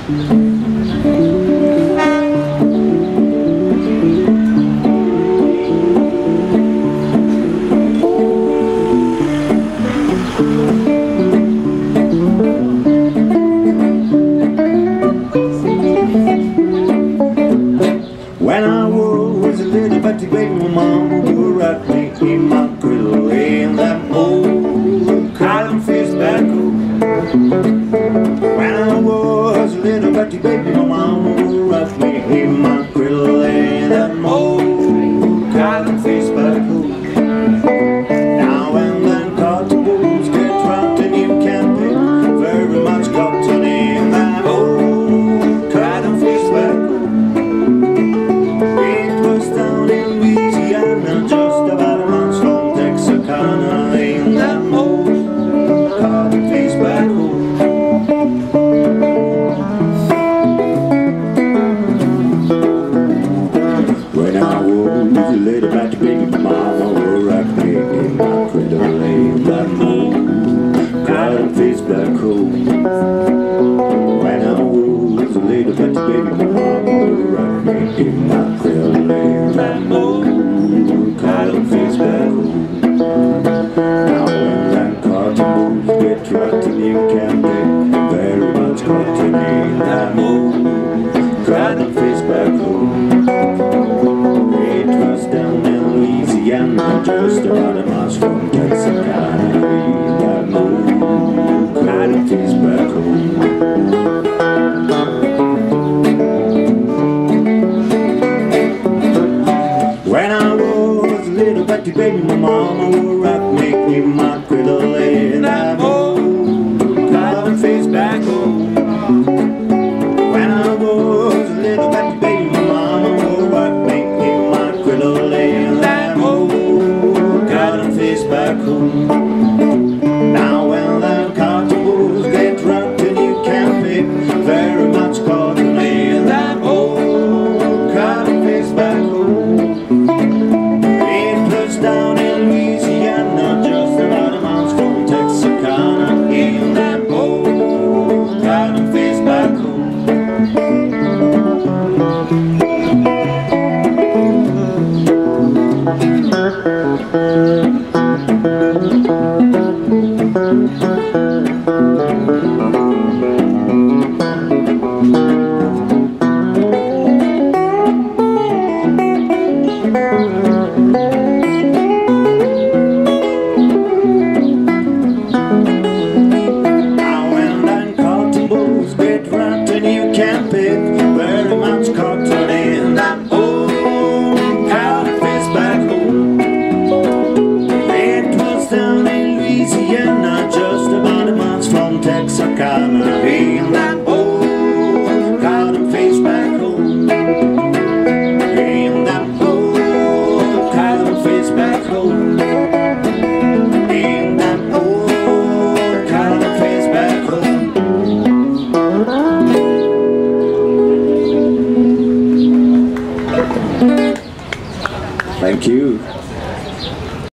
When I was a little bitty baby, my mama would rock me in my cradle in that old cotton-faced backhoe. When I was a little bitty baby, my mama would rock me in my cradle in that old cotton-faced backhoe. Now and then cotton balls get dropped and you can't pick very much cotton in that old cotton-faced backhoe. Down in Louisiana, just about a month from Texarkana, in that old cotton-faced backhoe. When I was a little batty baby, my mama would rock me in my cradle, in that old cotton-faced backhoe. When I was a little batty baby, my mama would rock me in my cradle. That old cotton-faced backhoe. Now when that cotton balls get dropped and you can't pick very much cotton in that old cotton-faced backhoe. It was down in Louisiana, just about a mile from Texarkana, in that old cotton-faced backhoe. When I was a little batty baby, my mama would rock me in my cradle in that old cotton-faced backhoe. When I was a little batty baby, my mama would rock me in my cradle in that old cotton-faced backhoe. Now when that cotton balls get dropped and you can't pick very much cotton in that old cotton-faced backhoe. Down in Louisiana, just about a mile from Texarkana, in that old cotton-faced backhoe.